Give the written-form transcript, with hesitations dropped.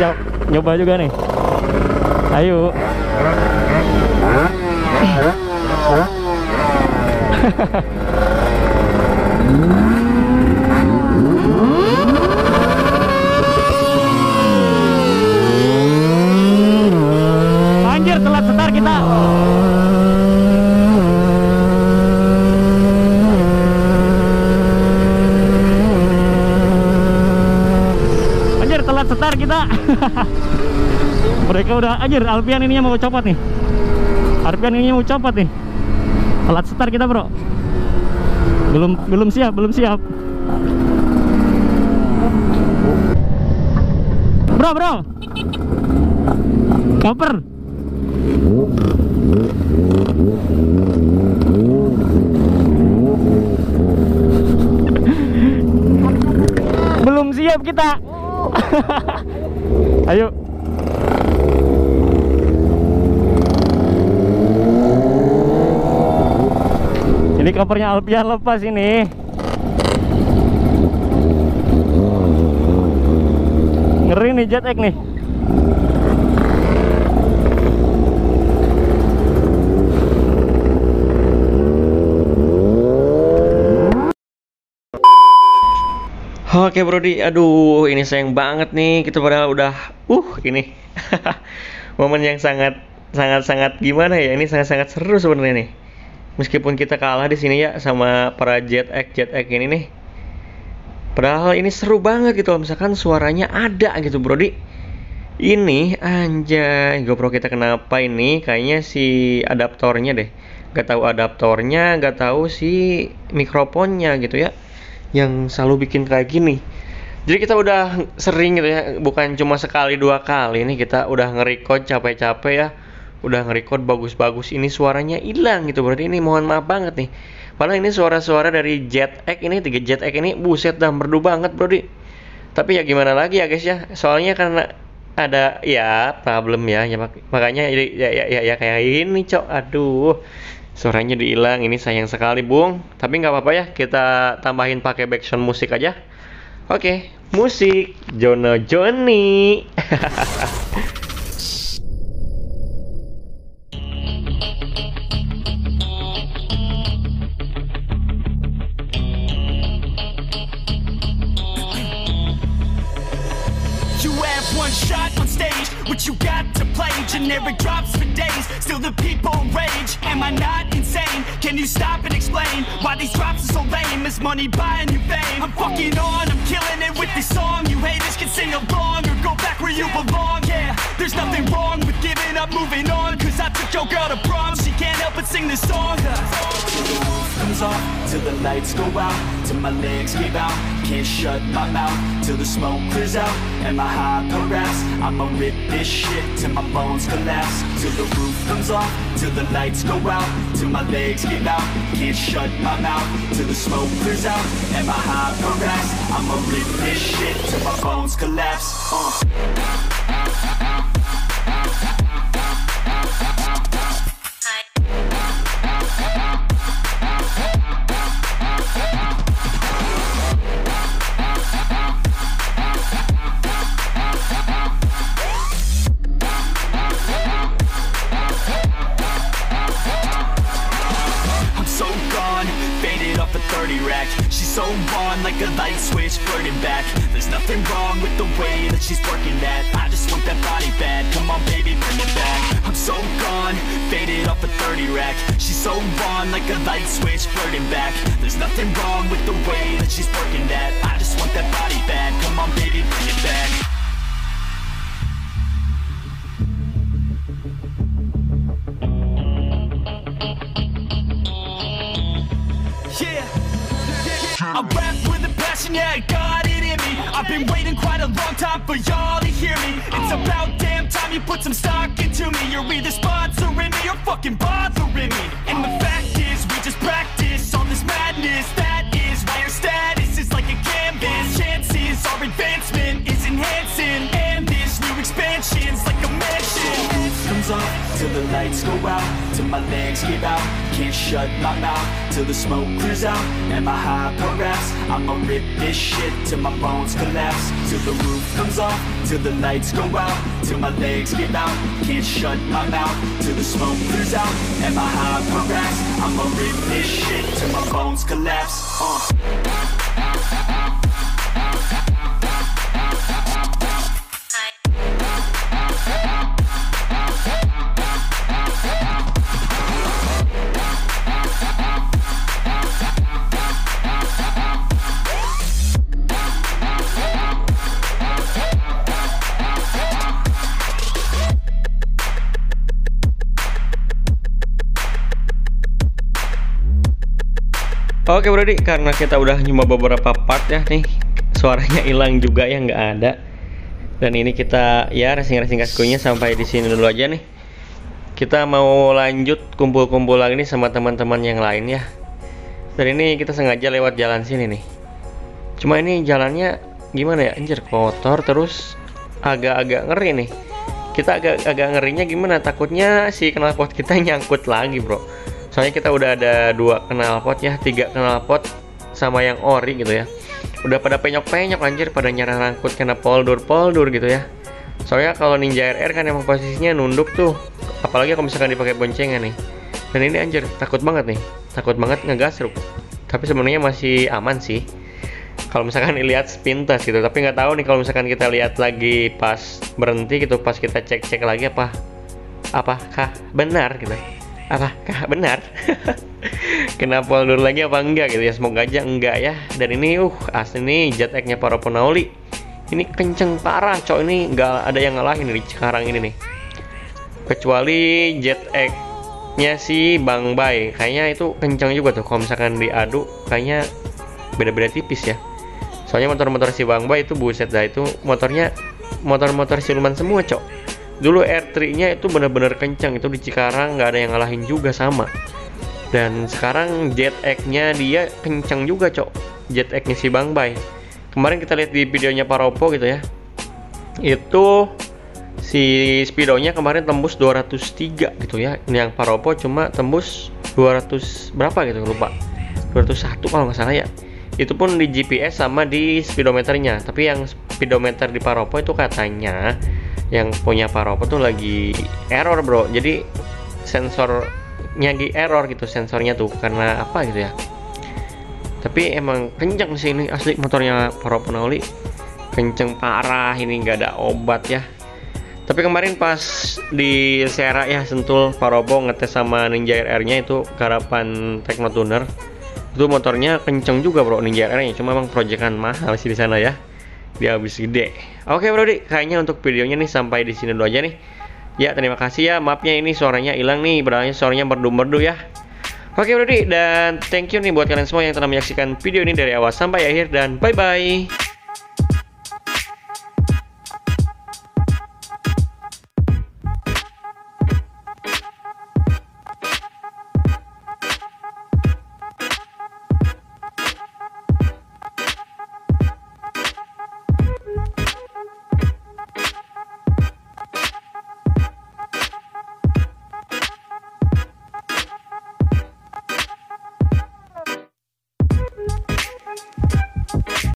siap nyoba juga nih. Ayo. Anjir, telat setar kita. Anjir, telat setar kita. Mereka udah, anjir, Alpian ininya mau copot nih. Alpian ininya mau copot nih. Telat setar kita, bro. Belum siap. Bro. Koper. Belum siap kita. Ayo. Ini kopernya Alpian lepas ini. Ngeri nih Jet X nih. Oke Brodi, aduh ini sayang banget nih, kita padahal udah ini momen yang sangat gimana ya, ini sangat seru sebenarnya nih. Meskipun kita kalah di sini ya sama para Jet X ini nih. Padahal ini seru banget gitu, misalkan suaranya ada gitu Brodi. Ini anjay, GoPro kita kenapa ini? Kayaknya si adaptornya deh. Gak tahu adaptornya, gak tahu si mikrofonnya gitu ya, yang selalu bikin kayak gini. Jadi kita udah sering gitu ya, bukan cuma sekali dua kali nih kita udah nge-record capek-capek ya, udah nge-record bagus-bagus, ini suaranya hilang gitu. Berarti ini mohon maaf banget nih. Padahal ini suara-suara dari Jet X ini, 3 Jet X ini buset dah merdu banget Brodi. Tapi ya gimana lagi ya guys ya, soalnya karena ada ya problem ya, makanya ya kayak ini cok. Aduh, suaranya dihilang, ini sayang sekali Bung. Tapi nggak apa-apa ya, kita tambahin pakai background musik aja. Oke, musik Jono Johnny. One shot on stage, what you got to play? Generic drops for days, still the people rage. Am I not insane? Can you stop and explain why these drops are so lame? Is money buying you fame? I'm fucking on, I'm killing it with this song. You haters can sing along or go back where you belong. Yeah, there's nothing wrong with giving up, moving on. Cause I took your girl to prom, she can't help but sing this song. Comes off till the lights go out, till my legs give out. Can't shut my mouth till the smoke clears out. And my high raps, I'ma rip this shit till my bones collapse. Till the roof comes off, till the lights go out, till my legs give out. Can't shut my mouth till the smoke clears out. And my high raps, I'ma rip this shit till my bones collapse. She's so on like a light switch, flirting back. There's nothing wrong with the way that she's working that. I just want that body bad, come on baby, bring it back. I'm so gone, faded off a 30 rack. She's so on like a light switch, flirting back. There's nothing wrong with the way that she's working that. I just want that body bad, come on baby, bring it back. I rap with a passion, yeah, I got it in me. I've been waiting quite a long time for y'all to hear me. It's about damn time you put some stock into me. You're either sponsoring me or fucking bothering me. And the fact is, we just practice all this madness. That is why your status is like a canvas. Chances our advancement is enhancing, and this new expansion's like a mansion. comes off, till the lights go out, till my legs give out. Can't shut my mouth, till the smoke clears out, and my hyper raps. I'ma rip this shit till my bones collapse, till the roof comes off, till the lights go out, till my legs give out. Can't shut my mouth, till the smoke clears out, and my hyper raps. I'ma rip this shit till my bones collapse. Oke Brody, karena kita udah nyoba beberapa part ya nih, suaranya hilang juga ya, nggak ada. Dan ini kita ya racing kaskunya sampai di sini dulu aja nih. Kita mau lanjut kumpul-kumpul lagi nih sama teman-teman yang lain ya. Dan ini kita sengaja lewat jalan sini nih. Cuma ini jalannya gimana ya, anjir kotor terus agak-agak ngeri nih. Kita agak ngerinya gimana, takutnya si knalpot kita nyangkut lagi bro. Soalnya kita udah ada 2 knalpot ya, 3 knalpot sama yang ori gitu ya. Udah pada penyok-penyok anjir, pada nyerang rangkut kena poldur gitu ya. Soalnya kalau Ninja RR kan emang posisinya nunduk tuh, apalagi kalau misalkan dipakai boncengan nih. Dan ini anjir takut banget nih, takut banget ngegasruk. Tapi sebenarnya masih aman sih kalau misalkan dilihat sepintas gitu. Tapi nggak tahu nih kalau misalkan kita lihat lagi pas berhenti gitu, pas kita cek lagi apakah benar gitu. Apakah benar kena poldur lagi apa enggak gitu ya, semoga aja enggak ya. Dan ini asli nih jet egg-nya para Ponauli ini kenceng parah cok, ini nggak ada yang ngalahin di Cikarang ini nih, kecuali jet egg-nya si Bang Bay, kayaknya itu kenceng juga tuh. Kalau misalkan diadu kayaknya beda-beda tipis ya, soalnya motor-motor si Bang Bay itu buset dah, itu motornya motor-motor siluman semua cok. Dulu R3-nya itu bener-bener kencang, itu di Cikarang nggak ada yang ngalahin juga sama. Dan sekarang jet egg-nya dia kencang juga cok, jet egg-nya si Bang Bay. Kemarin kita lihat di videonya Paropo gitu ya, itu si speedonya kemarin tembus 203 gitu ya. Yang Paropo cuma tembus 200 berapa gitu, lupa, 201 kalau nggak salah ya. Itu pun di GPS sama di speedometernya. Tapi yang speedometer di Paropo itu katanya yang punya Paropo tuh lagi error bro, jadi sensornya lagi error gitu, sensornya tuh karena apa gitu ya. Tapi emang kenceng sih ini asli motornya Paropo Ponauli, kenceng parah, ini nggak ada obat ya. Tapi kemarin pas di Sera ya Sentul, Paropo ngetes sama Ninja RR nya itu garapan Tekno Tuner, itu motornya kenceng juga bro Ninja RR nya, cuma emang proyekan mahal sih di sana ya, dia habis gede. Oke Brody, kayaknya untuk videonya nih sampai di sini dulu aja nih. Ya terima kasih ya, maafnya ini suaranya hilang nih, berarti suaranya merdu-merdu ya. Oke Brody, dan thank you nih buat kalian semua yang telah menyaksikan video ini dari awal sampai akhir, dan bye bye.